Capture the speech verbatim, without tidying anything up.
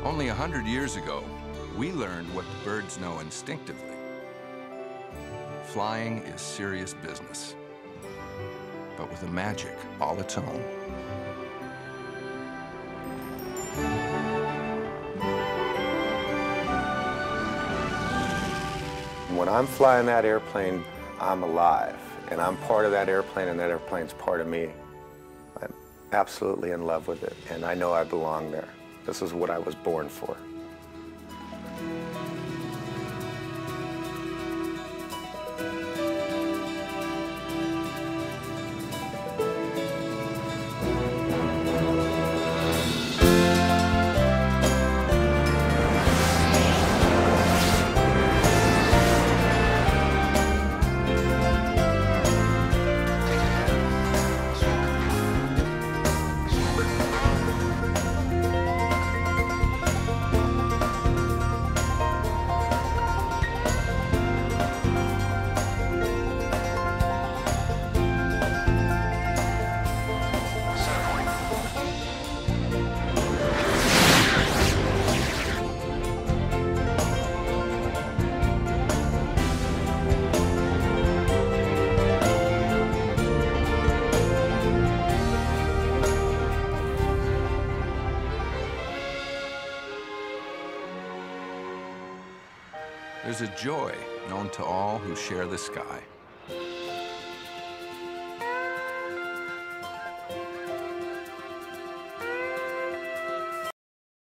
Only a hundred years ago, we learned what the birds know instinctively. Flying is serious business, but with a magic all its own. When I'm flying that airplane, I'm alive, and I'm part of that airplane, and that airplane's part of me. I'm absolutely in love with it, and I know I belong there. This is what I was born for. There's a joy known to all who share the sky.